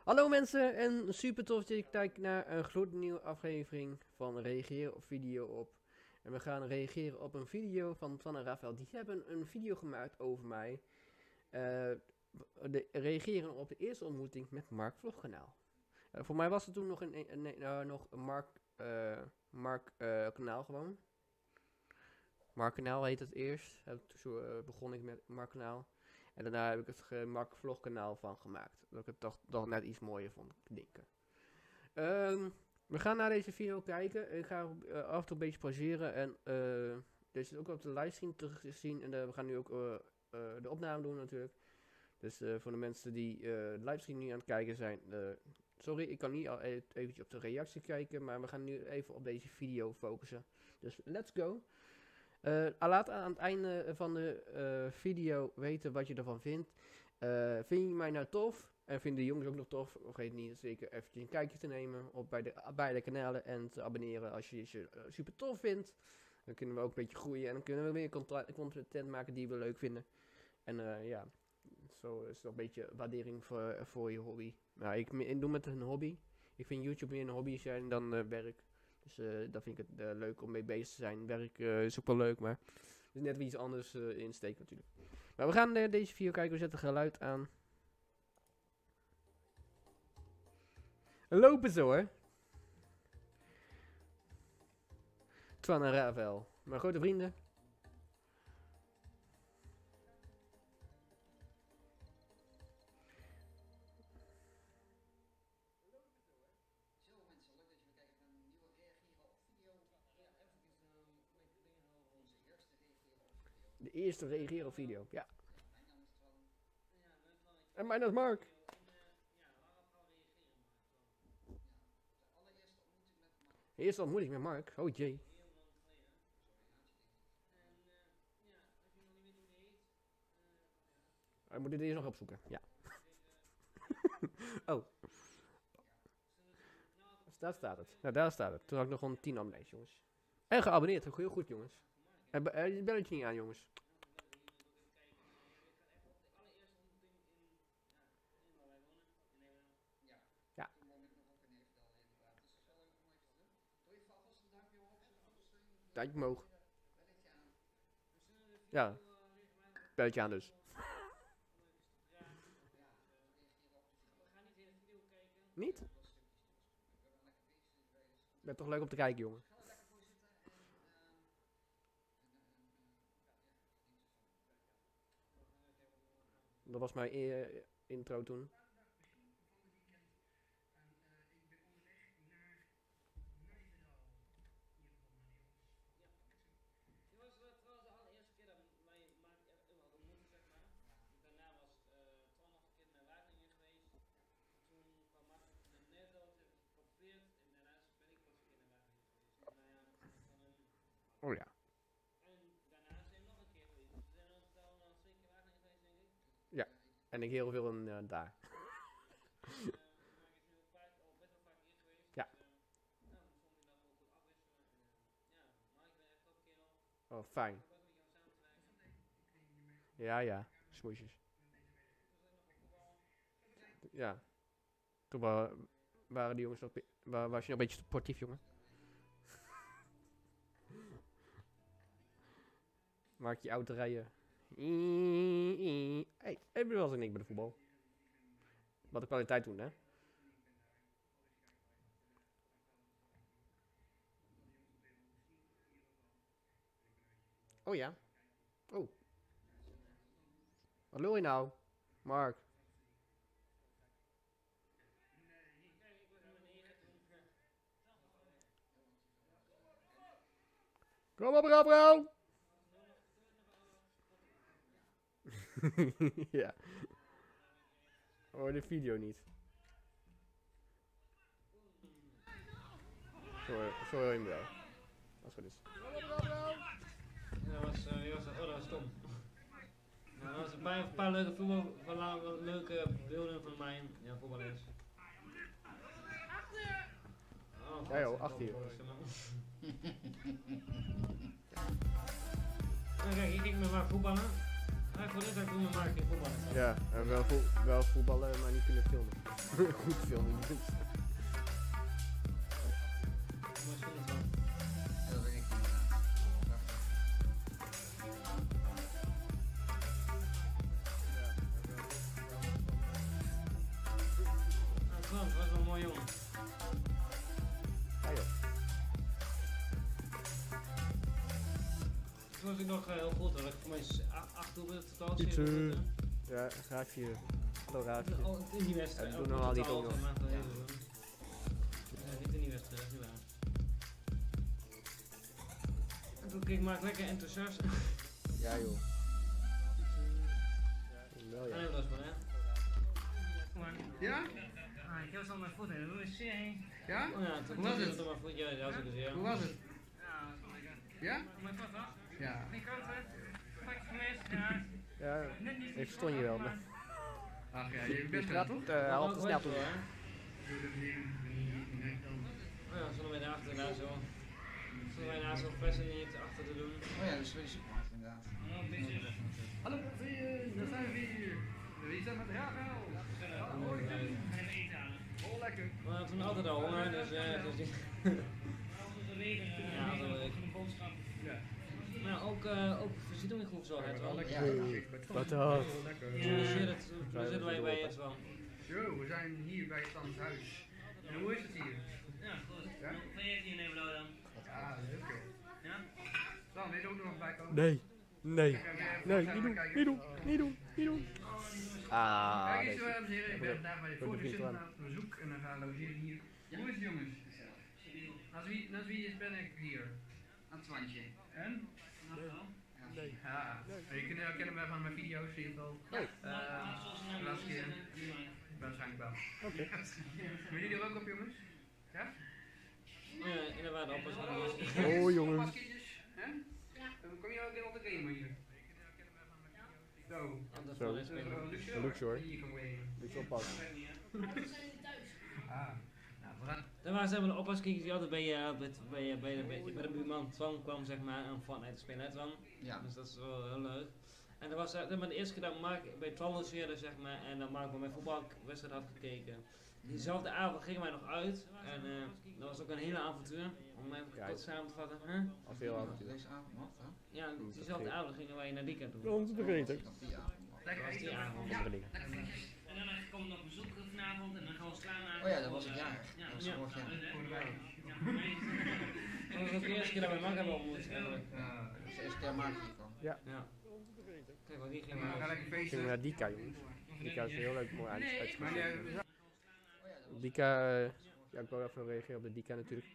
Hallo mensen en super tof dat je kijkt naar een gloednieuwe aflevering van Reageren op Video op. En we gaan reageren op een video van Twan en Rafael. Die hebben een video gemaakt over mij. Reageren op de eerste ontmoeting met Mark Vlogkanaal. Voor mij was het toen nog een Mark kanaal gewoon. Mark kanaal heet het eerst. Toen begon ik met Mark kanaal. En daarna heb ik het Mark Vlogkanaal van gemaakt. Dat ik het toch net iets mooier vond klinken. We gaan naar deze video kijken. Ik ga af en toe een beetje pauzeren. En deze is ook op de livestream terug te zien. En we gaan nu ook de opname doen natuurlijk. Dus voor de mensen die de livestream nu aan het kijken zijn. Sorry, ik kan niet al eventjes op de reactie kijken. Maar we gaan nu even op deze video focussen. Dus let's go. Laat aan het einde van de video weten wat je ervan vindt. Vind je mij nou tof? En vinden de jongens ook nog tof? Vergeet niet zeker eventjes een kijkje te nemen op beide kanalen. En te abonneren als je ze super tof vindt. Dan kunnen we ook een beetje groeien. En dan kunnen we weer content maken die we leuk vinden. En ja, zo is het een beetje waardering voor je hobby. Nou, ik doe het een hobby. Ik vind YouTube meer een hobby zijn dan werk. Dus daar vind ik het leuk om mee bezig te zijn. Werk is ook wel leuk, maar er is net weer iets anders insteek natuurlijk. Maar we gaan deze video kijken. We zetten geluid aan. Lopen ze hoor. Twan en Rafael. Mijn grote vrienden. De eerste reageren op video, ja. En mijn naam is Mark. De eerste ontmoeting met Mark. Oh jee. We moeten deze nog opzoeken, ja. Oh. Daar staat het. Nou, daar staat het. Toen had ik nog gewoon 10 abonnees, jongens. En geabonneerd, ook heel goed, jongens. En het belletje niet aan, jongens. Ja. Duimpje omhoog. Ja. Belletje aan dus. Niet? Ben toch leuk om te kijken, jongen. Dat was mijn intro toen. Oh ja. Ja, en ik heel veel in daar. Ja. Oh, fijn. Ja, ja. Smoesjes. Ja. Toen waren die jongens nog... was je nog een beetje sportief, jongen? Maak je auto rijden. Hey, heb je wel eens een niks bij de voetbal? Wat de kwaliteit doen, hè? Oh ja. Oh. Wat wil je nou? Mark. Kom op, bro. Ja. Oh, de video niet. Zo hoor je hem wel. Als het goed is. Dat was stom. Nou, dat was een paar leuke beelden van mijn voetballers. Oh, Ja joh, 8 uur. Kijk, ik ging met Mark voetballen. Ja, voor dit zou ik doen, maar ik geen voetbal. Ja, wel voetballen, maar niet kunnen filmen. Goed filmen. Mooi schoenen zo. Ja, dat ben ik inderdaad. Ah, Frans, was wel een mooi jongen. Ja, joh. Toen was ik nog heel goed, dat ik voor mij 8 doelpunten totaal Iets, 7 doelpunten. Ja, Raafje. Hallo Raafje. Oh, in die wedstrijd. Ja, ook doen normaal niet totaal ook nog. van maand geleden doen. Nee, niet in die wedstrijd, dat is niet waar. En toen keek ik Mark lekker enthousiast. Ja joh. Wel Ah, ja. nee, dat is wel, hè? Ja? Ah, ik heb zo mijn voet in, hoe is het? Ja? Oh ja, Hoe was het? Toen mijn voet, ja, dat was ik dus, ja. Hoe was het? Ja? Mijn voet was? Ja. Ik had het. Pak gemist, ja. Ja, ik verstond je wel, maar... Ach ja, je Je bent gaat er toch? half te snel toen. hè? Oh ja, zullen wij daarachter daar zo. Zullen wij daar zo versen niet achter te doen? Oh ja, dat is weer de supermarkt inderdaad. Oh, een beetje. Hallo, daar zijn we weer. Wie zijn met Rafael? Hoi. Oh, lekker. We hadden toen altijd al honger, dus die... Ja, dat wil ik. Ja. Maar ook voorziening zo het wel. Lekker. Ja. Wat dat? Lekker. Toen zitten wij bij het wel. Zo, we zijn hier bij Tans huis. En hoe is het hier? Ja, goed. Ja? Wat heeft hier in dan? Ah, leuk joh. Ja? Dan, wil je er ook nog wat bij komen? Nee. Nee. Kijk, Nee, even niet doen. kijken. Niet doen. Niet doen. Niet doen. Ah, Kijk eens, deze. dames en heren, ik ben vandaag bij de Wordt er voorzitter niet op bezoek en dan gaan we logeren hier. Hoe is het jongens? Naast wie ben ik hier? Antwantje. En? Nee. Ja, je kunt herkennen mij van mijn video's, zie je het al. Oh. De laatste keer. Waarschijnlijk wel. Oké. Willen jullie er ook op jongens? Ja? Ja, inderdaad, appels. Oh jongens. Pasketjes? Hè? Kom je ook in op de gamer hier? Zo. Zo. Luxe? Luxe, hoor. Hier kom je. Moet je oppassen. Ah. Nou, we gaan. Dan waren ze de oppaskijkers die altijd bij de buurman Twan kwam, zeg maar, aan Fortnite te spelen, hè Twan? Ja. Dus dat is wel heel leuk. En dat was de eerste keer dat Mark bij Twan logeerde, zeg maar, en dat Mark bij mijn voetbalwedstrijd had gekeken. Diezelfde avond gingen wij nog uit, en dat was ook een hele avontuur, om even Ja, kort samen te vatten. Huh? Al veel Ja, avontuur. deze avond nog, hè? Ja, diezelfde avond gingen wij naar Dika toe. Om te vergeten. Of die avond nog. Dat was die avond. Andere dingen. En dan komen we nog bezoek vanavond en dan gaan we slaan. Oh ja, dat was ik jarig. Ja, Dat was ja. vorig jaar. Dat was ook de eerste keer dat wij Mark hebben ontmoet, eigenlijk. Dat is de eerste keer Mark hier kwam. Ja. Kijk wat die ging We gaan maar. lekker Gingen we feesten. naar Dika jongens. Dika is heel leuk mooi Maar uitgesproken. nee, Oh ja, dat was Dika, ja ik wil even reageren op de Dika natuurlijk.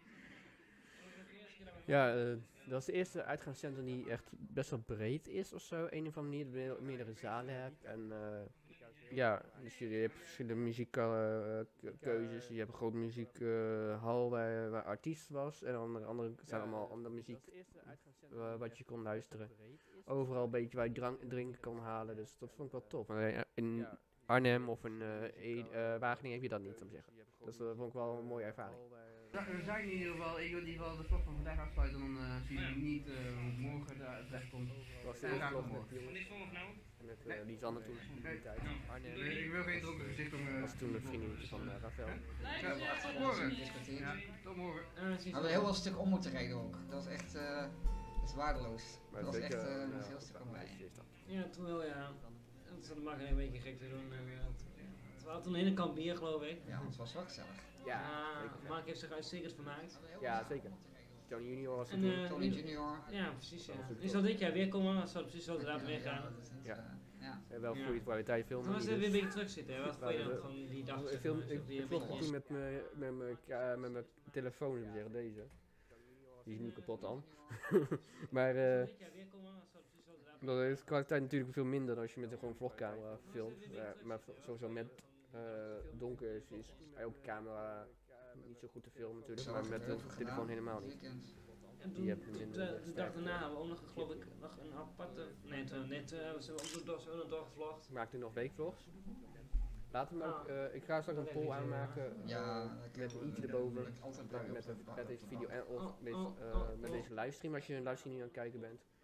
Ja, dat is de eerste uitgaanscentrum die echt best wel breed is of zo. Een of andere manier, dat je meerdere zalen hebt. En ja, dus je hebt verschillende muziekkeuzes. Je hebt een grote muziekhal waar artiest was. En andere zijn allemaal andere muziek wat je kon luisteren. Overal een beetje waar je drinken kon halen. Dus dat vond ik wel tof. En, in Arnhem of in Wageningen heb je dat niet, zou ik zeggen. Dus dat vond ik wel een mooie ervaring. we zijn in ieder geval, ik wil in ieder geval de vlog van vandaag afsluiten, dan zie je niet hoe morgen daar terecht komt. Dat was de Ja, eerste graag vlog morgen. met jongens. En met Lisanne toen. in die tijd. Arnhem. Ik wil geen dronken gezicht om. Dat was toen een vriendinnetje van Rafael. Ja, tot morgen. discotheek. Ja, tot morgen. We hadden heel veel stuk om moeten rijden ook. Dat was echt dat is waardeloos. Dat was echt dat was heel stuk om rijden. Ja, toen wel ja. En toen zat Mark een beetje gek te doen. We hadden toen een hele kan bier, geloof ik. Ja, het was wel gezellig. Ja, Ah, zeker. Mark heeft zich uitstekend vermaakt. Ja, zeker. Johnny Junior was er En, toen. Tony Junior. Ja, precies. Ja. Dat was ook Die zal dit jaar weer komen, dat zou precies zo inderdaad weer gaan. dat is het, Ja. ja. Wel Ja. goede kwaliteit filmen. Toen was niet, er weer dus. een beetje terug zitten. Hè? Wat vond je dan van die dag? Ik vlog toen met mijn telefoon, moet ik zeggen, deze. Die is nu kapot dan. Maar dat is de kwaliteit natuurlijk veel minder dan als je met een gewoon vlogcamera filmt. Maar sowieso met donker is elke camera niet zo goed te filmen natuurlijk, maar met de telefoon helemaal niet. En Die toen, hebben minder de sterke dag daarna beelden. hebben we ook nog, geloof ik, nog een aparte. Nee, toen hebben we ook nog doorgevlogd. Ik maak nu nog weekvlogs. Laat hem ook, ik ga straks een poll aanmaken Ja, met een i'tje erboven. ben ik altijd blij Met, over. met deze video en of met deze livestream als je een livestream nu aan het kijken bent.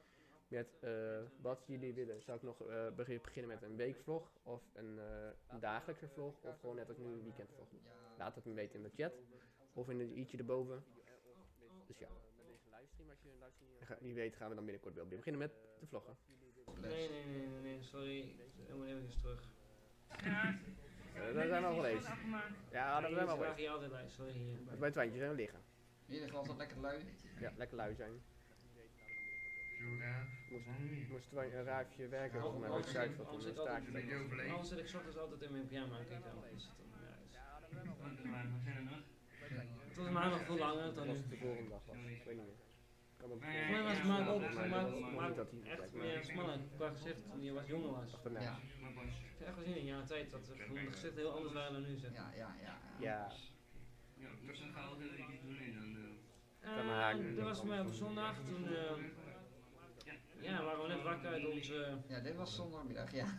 met wat jullie willen. Zou ik nog beginnen met een weekvlog of een dagelijkse vlog of gewoon net als nu een weekendvlog doen? Laat het me weten in de chat of in het i'tje erboven. Dus ja. Wie weet gaan we dan binnenkort wel weer beginnen met de vloggen. Nee, sorry. Ik moet even terug. Ja, Daar zijn we al geweest. Ja, dat zijn we al geweest. geweest. Je altijd bij, sorry hier. Bij het wijntje zijn we liggen. In ieder geval altijd lekker lui. Ja, lekker lui zijn. Zo raar. Moest een raafje werken volgens mij, want Zuid wat een staartje. Anders zit ik 's ochtends altijd in mijn pyjama. Kijk dan. Is het dan juist. Het was maandag veel langer dan Dat nu. was de volgende dag was. Ik weet niet meer. Kan ook Volgens mij was Mark ook. Mark dat hij echt meer smaller qua gezicht toen hij was jonger was. achterna. Ja, Ik heb echt gezien in een jaar tijd dat de gezichten heel anders waren dan nu. Zeg. ja. Ja, Ja, dus dan gaan we er iets doen en dan... Kan maar haken. Dat was voor mij op zondag. Toen waren we net wakker uit onze... Ja, dit was zondagmiddag, ja.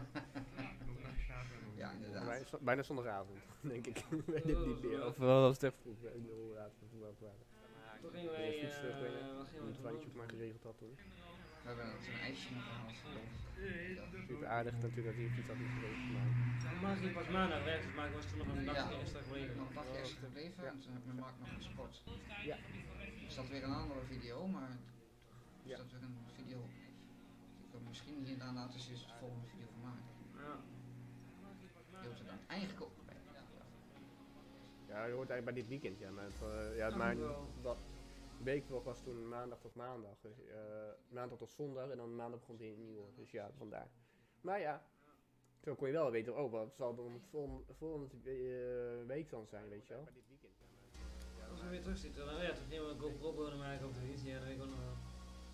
Ja, inderdaad. bijna zondagavond, denk ik. Ik weet het niet meer. Of was het echt vroeg? Ik weet niet hoe laat we waren. Toen gingen wij... De fiets terugbrengen. wat gingen we Het toen wijntje doen? ook maar geregeld had toen. We hebben toen een ijsje nog gehaald. Super aardig natuurlijk dat hij een fiets had geregeld. Maar Mark ging pas maandag weg, dus Mark was toen nog een dagje Ja. extra gebleven. Nog een dagje extra gebleven en toen heb ik met Mark nog gesport. Ja. Er staat weer een andere video, maar er Ja. staat weer een video. Ik kan misschien hier daarna tussen de volgende video van maken. Ja. Die hoort er dan eigenlijk ook bij. ja, je hoort eigenlijk bij dit weekend, ja. Maar, mijn weekvlog was toen maandag tot maandag. Dus, maandag tot zondag en dan maandag begon het weer nieuw. Dus ja, vandaar. Maar ja, zo kon je wel weten, oh, wat zal dan volgende week dan zijn, weet je wel. Als we weer terug zitten, dan toen gingen we een GoPro maken op de fiets. Ja, dat weet ik ook nog wel.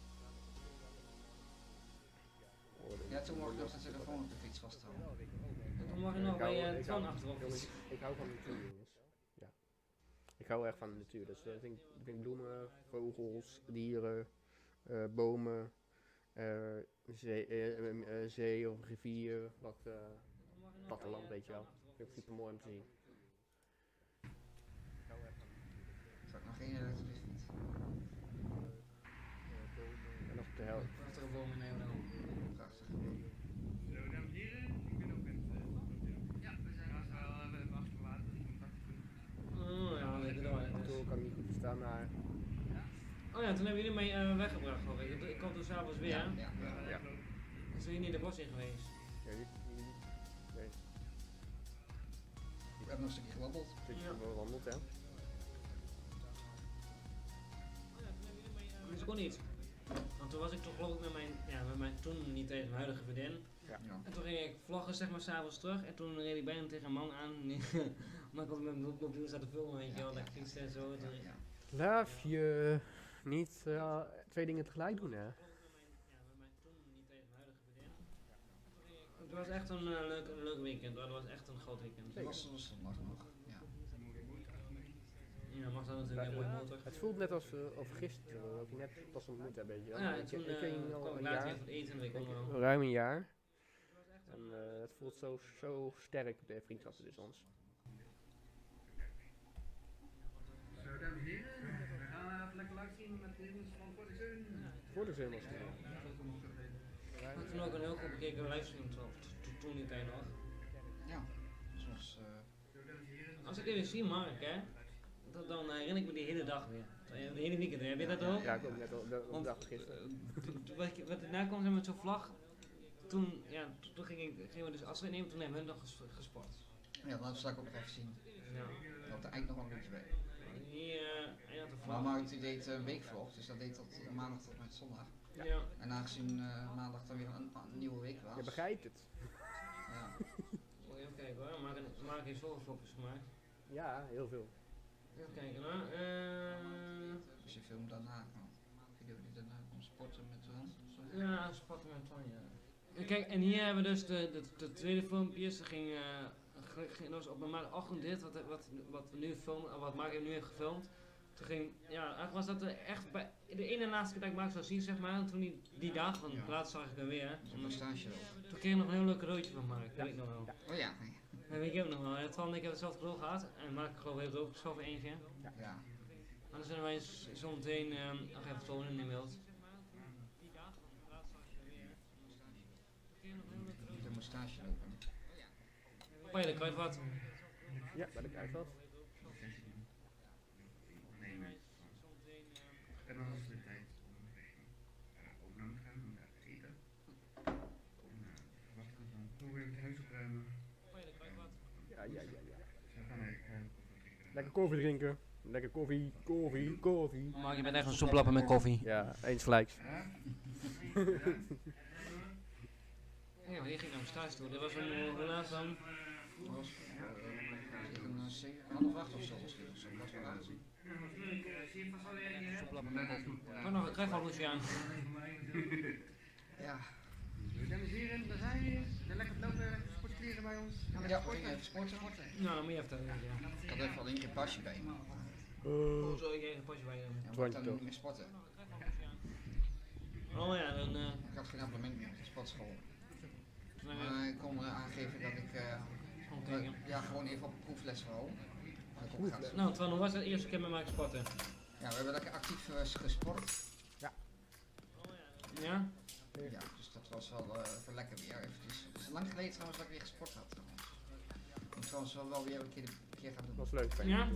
Ja, toen mocht ik nog de telefoon op de fiets vasthouden. Toen mag je nog bij Twan achterop fietsen. Ik hou van de natuur, jongens. Ja. Ik hou echt van de natuur. Dus ik vind bloemen, vogels, dieren, bomen, zee of rivier, platteland, weet je wel. Vind ik super mooi om te zien. Zou ik nog geen elektrische fiets? En nog de helft. Prachtige bomen in Nederland. Prachtig. Zo, dames en heren, ik ben ook met ja, we zijn achter water contact. Oh ja, dat weet ik wel. Toen kan ik niet goed verstaan, maar Oh ja, toen hebben jullie mij weggebracht, geloof ik. Ik kwam toen s'avonds weer. Ja, Ja. ja. Toen zijn jullie in de bos in geweest. ja, nee, Ik heb nog een stukje gewandeld. een stukje Ja. gewandeld, hè. Dus ik kon niet. Want toen was ik toch geloof ik met mijn toen niet tegen mijn huidige vriendin. Ja. En toen ging ik vloggen zeg maar s'avonds terug en toen reed ik bijna tegen een man aan. Maar ik was met mijn mobiel zat te filmen, weet je wel, dat ik fietste en zo. Ja. Laat je niet twee dingen tegelijk doen, hè. Het was echt een leuk weekend hoor, het was echt een groot weekend. Dat was zondag nog. Ja. Ja, mag dat natuurlijk een mooie motor. Het voelt net als gisteren, dat ik net pas ontmoet heb, weet je wel. Ja, en toen ik ken je al kwam ik een later jaar, even voor het eten en weet ik ook nog wel. ruim een jaar. En het voelt zo sterk, de vriendschap tussen ons. Zo, dames en heren, we gaan even lekker live zien met de jongens van Fortezun. Voor de zin was het. Ik had toen ook een heel goed bekeken livestream toen die tijd nog. Ja. Soms, Zo, dames en heren. Als ik dit weer zie, Mark, hè, dan herinner ik me die hele dag weer. De hele weekend, heb je dat ook? Ja, ik ook net al de Want, dag gisteren. wat erna kwam zijn met zo'n vlag, toen gingen we dus afscheid nemen, toen hebben we nog gesport. ja, laten we straks ook nog even zien. Ja. Er had er eigenlijk nog wel een beetje bij. Hij had een Maar vlag. Mark die deed een weekvlog, dus dat deed tot maandag tot met zondag. Ja. En aangezien maandag dan weer een nieuwe week was. Je begrijpt het. Ja. Moet je even kijken hoor, Mark heeft zoveel vlogjes gemaakt. Ja, heel veel. Even kijken hoor. Dus je filmt daarna, video die daarna komt sporten met Ron. Ja, sporten met Twan, ja. En kijk, en hier hebben we dus de tweede filmpjes. Dat was op een maandagochtend dit, wat we nu filmen, wat Mark nu heeft gefilmd. Toen ging, ja, eigenlijk was dat echt bij de ene laatste keer dat ik Mark zou zien, zeg maar. En toen die dag, want Ja. laatst zag ik hem weer. Zo'n stage ook. Toen kreeg ik nog een heel leuk cadeautje van Mark, dat weet ik nog wel. Oh ja. Dat weet ik ook nog wel. En Twan en ik hebben hetzelfde cadeau gehad. En Mark geloof ik heeft ook geschoven eentje. Ja. Maar dan zullen wij zo meteen nog even tonen in beeld. moet stage lopen. Oh ja, de kruidvat. Ja, bij de kruidvat. En dan is de tijd om ook naar te gaan, om daar te eten. Wat is dan? Hoe weer het huis opruimen. Ja. Dus dan gaan wij drinken. Lekker koffie drinken. Lekker koffie. Maar je bent echt een soeplapper met koffie. Ja, eens gelijks. Ja, maar die ging naar mijn stage toe. Dat was hoe laat dan? Dat was een 7,5 of zo misschien. Of zo. Dat was wel laat. Soeplapper met koffie. Oh, nog een kruidvatloesje aan. Ja. Dames en heren, daar zijn we weer. De lekker lopen sportkleren bij ons. Ja, we gingen even sporten. Nou, dan moet je even ja. Ik had even al een keer een pasje bij me. Oh, zo, ik een pasje bij je. Ja, maar ik kan niet meer sporten. Oh ja, dan... Ik had geen abonnement meer op de sportschool. Maar ik kon aangeven dat ik ja, gewoon even op proefles wou. Maar ik ook gaat. Nou, Twan, hoe was het eerste keer met mij sporten? Ja, we hebben lekker actief gesport. Ja? Ja, dus dat was wel even lekker weer. Eventjes. Het is lang geleden trouwens dat ik weer gesport had. Ik moet trouwens wel weer een keer gaan doen. Dat was leuk. fijn. Ja?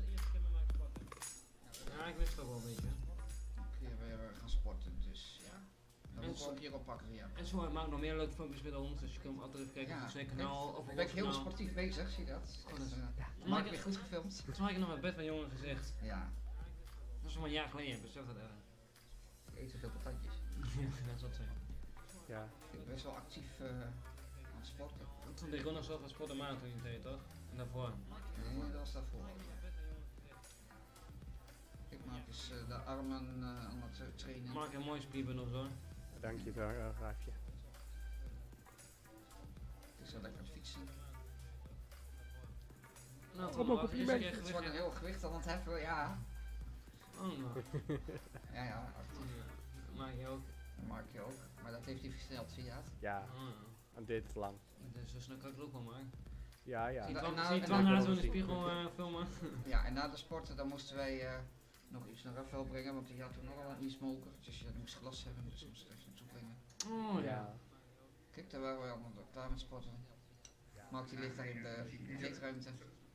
Ja, ik wist het ook wel een beetje. Een keer weer gaan sporten, dus ja. Dan moet ik wel een keer oppakken weer. En zo maak ik nog meer leuke filmpjes met ons, dus je kunt altijd even kijken Ja, op zijn kanaal of op ik ben ons heel kanaal. sportief bezig, zie je dat? Oh, dat is- Echt, maak ik weer goed gefilmd. Toen had ik nog met bed van jongen gezegd. Ja, Dat is al een jaar geleden, besef dat echt. ik eet zoveel patatjes. Ja, dat is wat zeggen. Ja. Ik ben best wel actief aan het sporten. Toen deed ik ook nog zo van sporten maand toen je het deed, toch? En daarvoor. Nee, dat was daarvoor. Ik maak dus de armen aan het trainen. Maak een mooi spierbundel zo. Dank je, Graafje. Ik is wel lekker aan het fietsen. Nou, Oh, Tom, maar wat is compliment. er Het gewicht? wordt een heel gewicht aan het heffen, ja. Oh, nou. Ja, actief. Maak je ook. Dat maak je ook. Maar dat heeft hij versneld, zie je dat? Ja, Oh, en dit is lang. dus zo snel kan ik het ook wel maken. Ja. Zie je En Twan- na- zie je en Twan na- naast in de zien. spiegel filmen? Ja, en na de sporten dan moesten wij nog iets naar Rafael brengen, want die had toen nogal een e-smoker. Dus je moest glas hebben, dus moest er even naartoe brengen. Oh ja. Kijk, daar waren we allemaal klaar met sporten. Mark die ligt daar in de kleedruimte.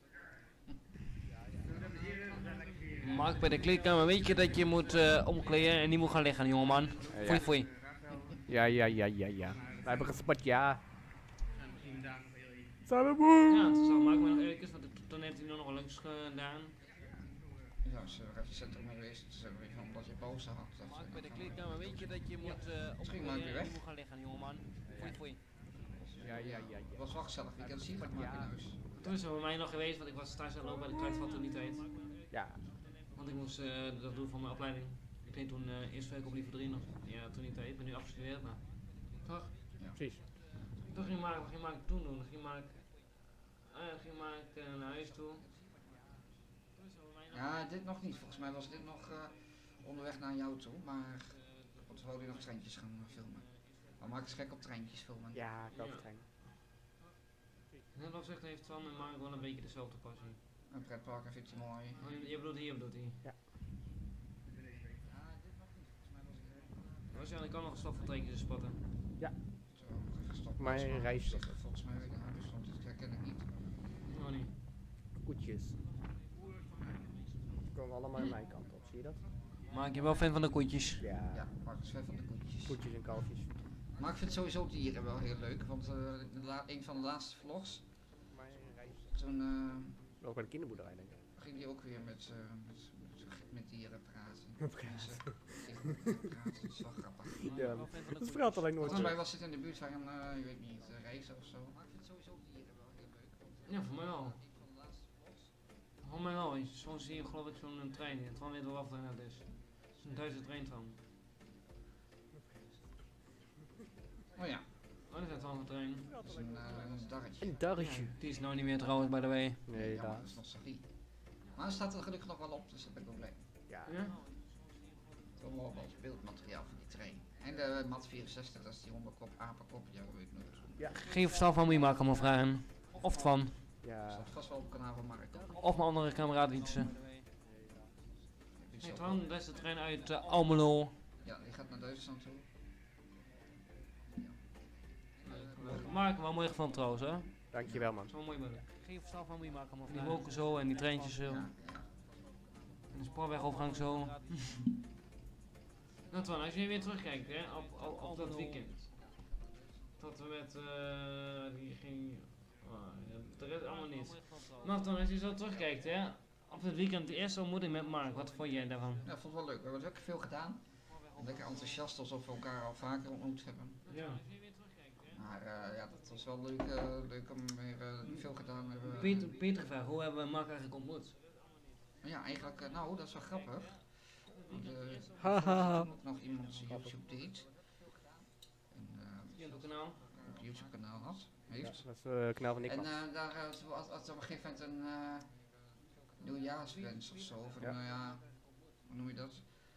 Mark, bij de kleedkamer weet je dat je moet omkleden en niet moet gaan liggen, jongeman. Foei, foei. Ja. We hebben gespot, ja. En misschien daar nog heel even. Salamoe! Ja, toen zag Mark me nog even, want toen heeft hij nog wel langs gedaan. Ja, ze waren even het centrum geweest, dus hebben we van omdat je pauze had. dat Mark, we bij de dan kleedkamer weet je dat je moet Misschien maak je omkleden weg. en niet moet gaan liggen, jongeman. Foei, foei. Ja. Het was wel gezellig, ik kan zien wat Mark in huis. Toen is er bij mij nog geweest, want ik was thuis aan het lopen bij de kruidvat toen die tijd. Ja. Want ik moest dat doen voor mijn opleiding. Ik deed toen eerst week op liever 3 nog. Ja, toen niet tijd. Ik ben nu afgestudeerd, maar. Toch? Precies. Toch ging Mark, wat ging Mark toen doen? Ging Mark naar huis toe. Ja, dit nog niet. Volgens mij was dit nog onderweg naar jou toe, maar want we wilden nog treintjes gaan filmen. Maar Mark is gek op treintjes filmen. Ja, ik ook Ja. trein. Net als zegt heeft Twan en Mark wel een beetje dezelfde passie. Een pretpark vindt hij mooi. Oh, je bedoelt hier, bedoelt hij? Ja, dit nog niet. Volgens mij was het Was je aan de kant nog gestopt van treintjes te spotten? zo gestopt. Maar Volgens mij reis- is dat volgens mij weer naar huis, want dit herken ik niet. Oh niet. Koetjes. Ze komen allemaal aan mijn kant op, zie je dat? Mark, je bent wel fan van de koetjes? Ja. Ja, Mark is fan van de koetjes. Koetjes en kalfjes. Maar ik vind sowieso dieren wel heel leuk, want een van de laatste vlogs, toen Ook bij de kinderboerderij, denk ik. ging hij ook weer met dieren praten. Praten. Mensen tegen dieren praten, dat is wel grappig. Ja, dat verhaalt alleen nooit. Volgens mij was het in de buurt van, je weet niet, reizen of zo. Maar ik vind sowieso dieren wel heel leuk. Want, Ja, voor mij wel. een van de laatste vlogs. Voor mij wel. Zo zie je geloof ik zo'n trein. Het Twan weet wel of dat is. Het is een Duitse trein van. Oh ja, Oh, dat is het wel een trein. dat is een darretje. Een darretje. Ja, die is nou niet meer trouwens, by the way. Nee, jammer, daar. dat is nostalgie. Maar er staat er gelukkig nog wel op, dus daar ben ik ook blij. Ja. Ja? Wel mooi wat beeldmateriaal van die trein. En de Mat 64, dat is die hondenkop, apenkop, ja, weet ik nooit. Geen verstand van wie maken, maar vragen. Of Twan. Dat Ja. staat vast wel op het kanaal van Mark. Of mijn andere kameraad Wietse. Hey Twan, dat is de trein uit Almelo. Ja, die gaat naar Duitsland toe. Mark, wel mooi gevonden trouwens, hè? Dankjewel, man. Dat is wel mooi billen. Geen verstand van wie maken, maar Die wolken zo en die treintjes zo. Ja, En de spoorwegovergang zo. Nou Twan, als je weer terugkijkt hè, op dat weekend. Tot we met die ging. De rest allemaal niet. Maar Twan, als je zo terugkijkt hè, op het weekend, de eerste ontmoeting met Mark, wat vond jij daarvan? Ja, ik vond het wel leuk. We hebben ook veel gedaan. Lekker enthousiast alsof we elkaar al vaker ontmoet hebben. Ja. Maar ja, dat was wel leuk, leuk om weer veel gedaan te hebben. Peter gevraagd, hoe hebben we Mark eigenlijk ontmoet? Ja, eigenlijk, nou, dat is wel grappig. Want, Haha. toen ook nog iemand zijn YouTube deed. En YouTube kanaal. ook een YouTube kanaal had, Ja, heeft. dat is kanaal van En Niklas. daar had op een gegeven moment een nieuwjaarswens of zo. Of een, Ja. hoe noem je dat?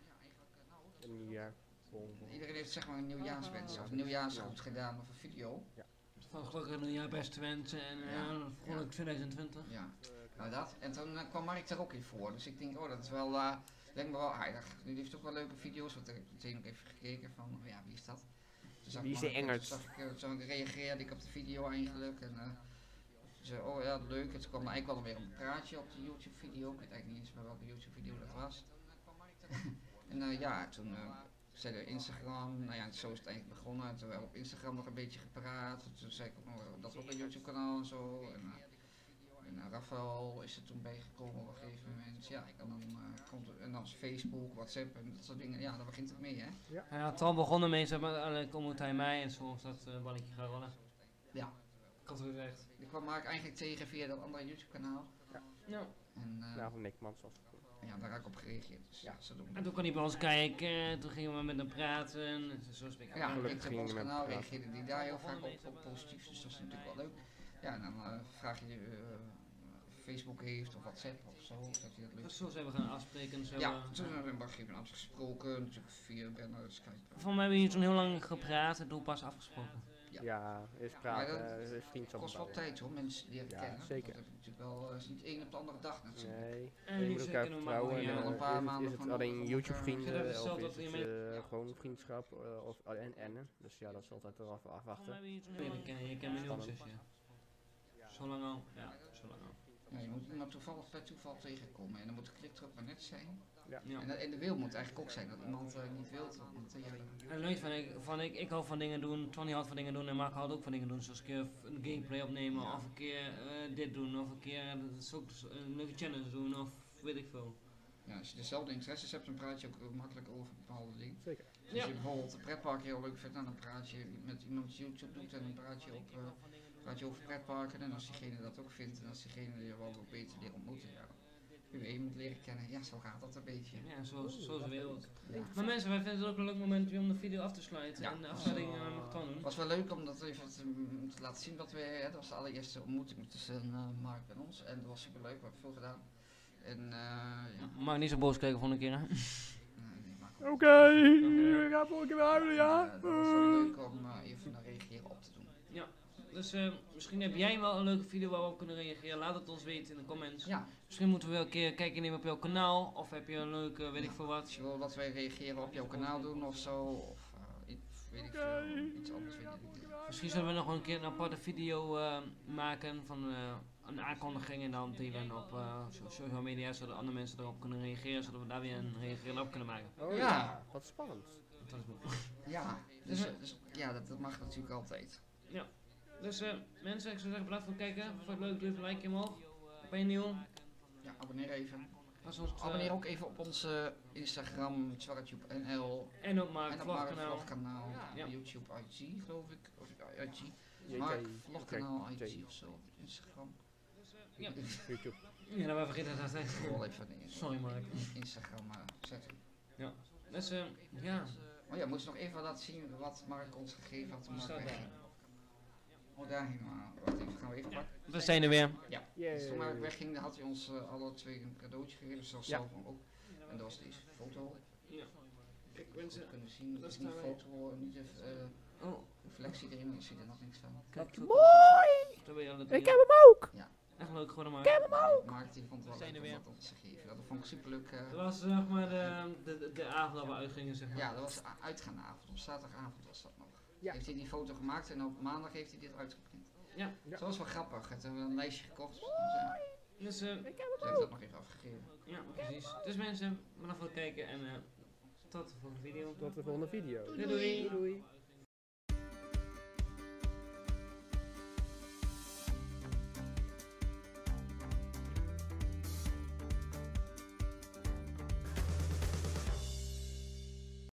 Een nieuwjaar. Iedereen heeft zeg maar een nieuwjaarswens of een nieuwjaarsgoed gedaan of een video. Van gelukkig nieuwjaar beste wensen en vrolijk 2020. Ja, nou dat. En toen kwam Mark er ook in voor. Dus ik denk, oh dat is wel, lijkt me wel aardig. Die heeft ook wel leuke video's, want ik heb meteen ook even gekeken van, oh ja, wie is dat? Toen zag Wie is Mark, de Engert? Toen reageerde ik op de video eigenlijk en zei, oh ja, leuk. En toen kwam er eigenlijk wel weer een praatje op de YouTube video. Ik weet eigenlijk niet eens meer welke YouTube video dat was. En ja, toen zei de Instagram, nou ja, zo is het eigenlijk begonnen. En toen hebben we op Instagram nog een beetje gepraat. Toen zei ik ook nog dat ook een YouTube kanaal en zo. En Rafael is er toen bijgekomen op een gegeven moment. Ja, en dan Facebook, WhatsApp en dat soort dingen. Ja, daar begint het mee, hè? Ja, Twan begon ermee, zeg maar, eigenlijk ontmoette hij mij en zo is dat balletje gaan rollen. Ja. Ik had het gezegd. Ik kwam Mark eigenlijk tegen via dat andere YouTube kanaal. Ja. En Kanaal van Nikmans. ja, daar heb ik op gereageerd. Dus ja, zo doen we En toen kon hij bij ons kijken, toen gingen we met hem praten. Zo spreek ik Ja, gelukkig ik heb gingen ons we met kanaal praten. reageerde die daar heel vaak op positief, dus dat is natuurlijk wel leuk. Ja, en dan vraag je Facebook heeft of WhatsApp of zo, dat je dat leuk Zo zijn we gaan afspreken. Zo, Ja, toen hebben we op een gegeven moment afgesproken, natuurlijk via Skype. Van mij hebben we hier toen heel lang gepraat en toen pas afgesproken. Ja, is Maar praten, is Het vriendschap kost wel bouwen. tijd hoor, mensen leren Ja, kennen. zeker. Dat heb je natuurlijk wel, is niet één op de andere dag natuurlijk. Nee, En je die moet elkaar zeker nog vertrouwen. maar En, wel een paar is maanden het van alleen elkaar. Ik vind YouTube-vrienden dat of hetzelfde is dat het je gewoon vriendschap en. Dus ja, dat is altijd eraf Van afwachten. mij hebben we hier toen leren kennen, je kent mijn jongzusje. Zo lang al, ja, zo lang al. Ja, je moet iemand toevallig per toeval tegenkomen en dan moet de klikdruk maar net zijn. Ja. En de wil moet eigenlijk ook zijn, dat iemand niet wil. Want, En leuk ik hou van dingen doen, Tony houdt van dingen doen en Mark houdt ook van dingen doen. Zoals een keer een gameplay opnemen, Ja. of een keer dit doen, of een keer een leuke challenge doen, of weet ik veel. ja, als je dezelfde interesses hebt, dan praat je ook makkelijk over bepaalde dingen. Zeker. Dus als je bijvoorbeeld een pretpark heel leuk vindt, dan praat je met iemand die YouTube doet en dan praat je over pretparken. En als diegene dat ook vindt en als diegene je wel wat beter leert ontmoeten, ja, kun je iemand leren kennen. Ja, zo gaat dat een beetje. Ja, zo is de wereld. Ja. Maar mensen, wij vinden het ook een leuk moment weer om de video af te sluiten Ja. en de afsluiting mag Twan doen. Het was wel leuk om dat even te laten zien wat we, dat was de allereerste ontmoeting tussen Mark en ons. En dat was super leuk, we hebben veel gedaan. En ja, Mag niet zo boos kijken volgende keer, hè? nee, maar Oké, ik ga volgende keer weer huilen, ja? dat was wel leuk om even naar reageren op te doen. Dus misschien heb jij wel een leuke video waar we op kunnen reageren. Laat het ons weten in de comments. Ja, Misschien moeten we wel een keer kijken nemen op jouw kanaal. Of heb je een leuke, weet ik veel wat. als je wil dat wij reageren op jouw kanaal doen of zo, of weet ik veel, iets anders weet ik niet. Misschien zullen we nog een keer een aparte video maken van een aankondiging en dan delen op social media. Zodat andere mensen erop kunnen reageren. Zodat we daar weer een reageren op kunnen maken. Oh Ja. ja, wat spannend. Dat is goed. Ja, dus ja, dat mag natuurlijk altijd. Dus mensen, ik zou zeggen bedankt voor het kijken. Vond je het leuk, doe even een like omhoog. Ben je nieuw? Ja, abonneer even. Als ons, Abonneer ook even op onze Instagram, ZwartTube.nl En op Mark en op Mark vlogkanaal. Vlogkanaal, Ja. YouTube IG geloof ik, of IG. JJ, Mark Vlogkanaal JJ. IG of zo, op Instagram. Ja. YouTube. Ja, nou, we vergeten dat. Hè. Ik wil wel even de Sorry Mark. Instagram zetten. Dus ja. Oh ja, moest nog even laten zien wat Mark ons gegeven had toen Mark Staat daar. wegging. Oh, daar helemaal. Wacht even, gaan we even pakken. We zijn er weer. Dus toen Mark wegging, dan had hij ons alle twee een cadeautje gegeven, zoals Ja. zelf ook. En dat was deze foto. Ja. Kijk Zoals mensen. we kunnen zien, dat is niet staan wij. foto, niet de Oh, reflectie erin, ik zie er nog niks van. kijk. Mooi! Zo ben je alle Ik drie. heb hem ook! Echt leuk geworden maar. Mark die vond het wel zijn leuk er om weer. dat ons te geven. Dat vond ik super leuk. Dat was zeg maar de avond dat we uitgingen zeg maar. Ja, dat was uitgaanavond, op zaterdagavond was dat nog. Ja. heeft hij die foto gemaakt en op maandag heeft hij dit uitgeprint. Ja. Ja. Dat was wel grappig. Het hebben we een lijstje gekocht. Dus, Dus ze heeft dat nog even afgegeven. ja, precies. Dus mensen, bedankt voor het kijken en tot de volgende video. Tot de volgende video. Doei doei. Doei.